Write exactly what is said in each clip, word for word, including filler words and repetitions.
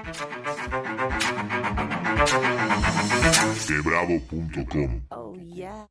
Quebrado punto com. Oh, yeah.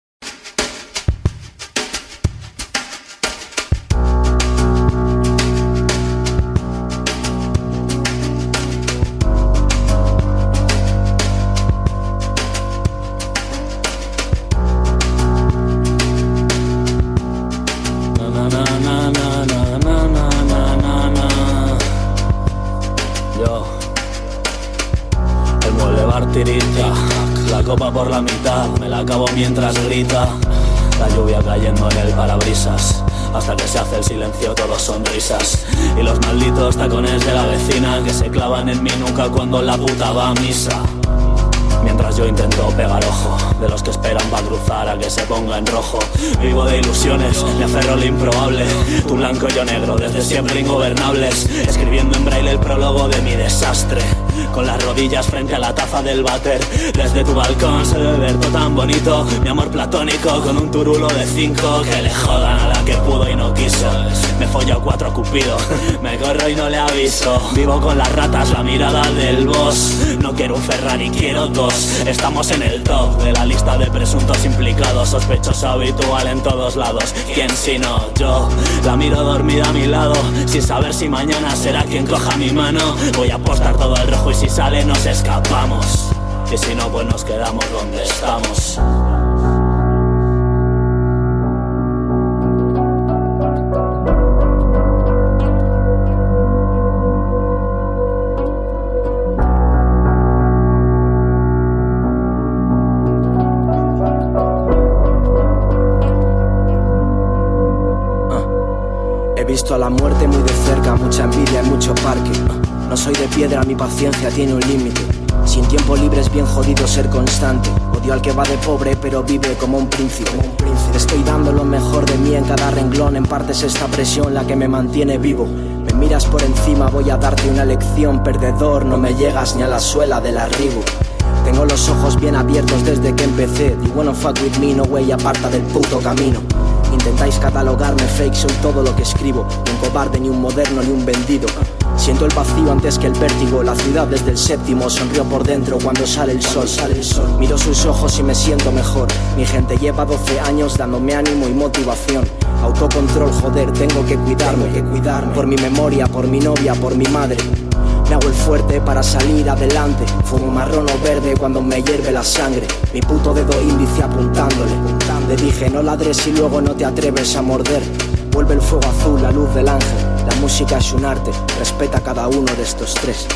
Tirita, la copa por la mitad, me la acabo mientras grita la lluvia cayendo en el parabrisas, hasta que se hace el silencio todo sonrisas. Y los malditos tacones de la vecina que se clavan en mi nuca cuando la puta va a misa. Mientras yo intento pegar ojo de los que esperan pa' cruzar a que se ponga en rojo. Vivo de ilusiones, me aferro a lo improbable. Tú blanco y yo negro, desde siempre ingobernables. Escribiendo en braille el prólogo de mi desastre, con las rodillas frente a la taza del váter. Desde tu balcón se debe ver todo tan bonito. Mi amor platónico con un turulo de cinco. Que le jodan a la que pudo y no quiso. Me follo cuatro cupido, me corro y no le aviso. Vivo con las ratas, la mirada del boss. No quiero un Ferrari, quiero dos. Estamos en el top de la lista de presuntos implicados. Sospechoso habitual en todos lados. ¿Quién si no yo? La miro dormida a mi lado, sin saber si mañana será quien coja mi mano. Voy a apostar todo el rojo y si sale nos escapamos. Y si no pues nos quedamos donde estamos. He visto a la muerte muy de cerca, mucha envidia y mucho parque. No soy de piedra, mi paciencia tiene un límite. Sin tiempo libre es bien jodido ser constante. Odio al que va de pobre pero vive como un príncipe. Te estoy dando lo mejor de mí en cada renglón. En parte es esta presión la que me mantiene vivo. Me miras por encima, voy a darte una lección. Perdedor, no me llegas ni a la suela del arribo. Tengo los ojos bien abiertos desde que empecé. Di bueno fuck with me, no way, aparta del puto camino. Intentáis catalogarme fake, soy todo lo que escribo. Ni un cobarde, ni un moderno, ni un vendido. Siento el vacío antes que el vértigo. La ciudad desde el séptimo sonrió por dentro cuando sale el sol, sale el sol. Miro sus ojos y me siento mejor. Mi gente lleva doce años dándome ánimo y motivación. Autocontrol, joder, tengo que cuidarme, que cuidarme. Por mi memoria, por mi novia, por mi madre. Me hago el fuerte para salir adelante. Fumo marrón o verde cuando me hierve la sangre. Mi puto dedo índice apuntándole. Le dije no ladres y luego no te atreves a morder. Vuelve el fuego azul, la luz del ángel. La música es un arte, respeta a cada uno de estos tres.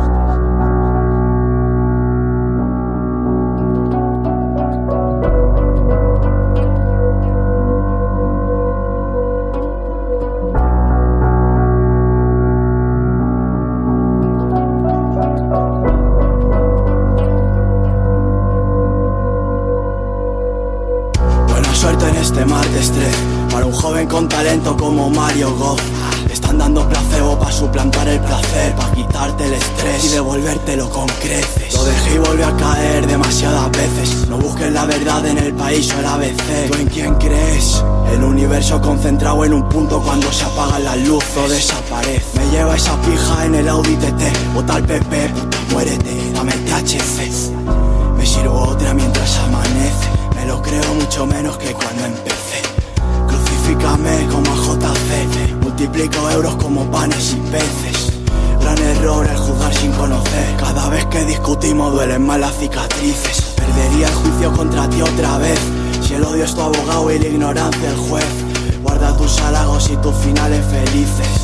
Suerte en este martes tres para un joven con talento como Mario Goff. Le están dando placebo para suplantar el placer, para quitarte el estrés y devolvértelo con creces. Lo dejé y volví a caer demasiadas veces. No busques la verdad en el país o el A B C. ¿Tú en quién crees? El universo concentrado en un punto. Cuando se apagan las luces o desaparece. Me lleva esa pija en el Audi T T. Vota al P P, puta muérete, dame T H C. Me sirvo otra mientras amanece. Me lo creo mucho menos que cuando empecé. Crucifícame como a J C. Multiplico euros como panes y peces. Gran error el juzgar sin conocer. Cada vez que discutimos duelen más las cicatrices. Perdería el juicio contra ti otra vez. Si el odio es tu abogado y la ignorancia el juez. Guarda tus halagos y tus finales felices.